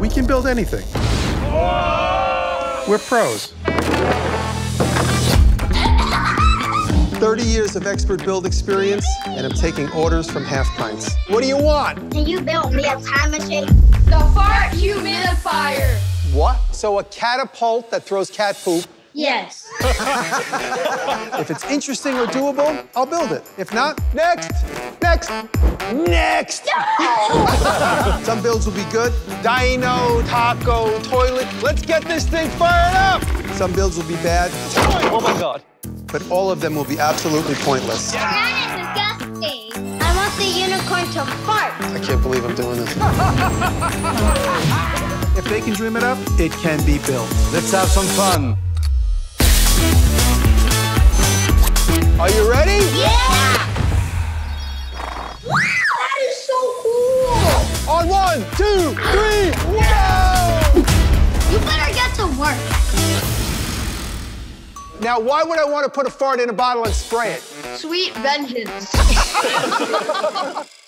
We can build anything. We're pros. 30 years of expert build experience, and I'm taking orders from half pints. What do you want? Can you build me a time machine? The fart humidifier. What? So a catapult that throws cat poop. Yes. If it's interesting or doable, I'll build it. If not, next, next, next. No! Some builds will be good. Dino, taco, toilet. Let's get this thing fired up. Some builds will be bad. Oh my God. But all of them will be absolutely pointless. That is disgusting. I want the unicorn to fart. I can't believe I'm doing this. If they can dream it up, it can be built. Let's have some fun. Are you ready? Yeah! Wow, that is so cool. On 1, 2, 3, whoa! You better get to work. Now, why would I want to put a fart in a bottle and spray it? Sweet vengeance.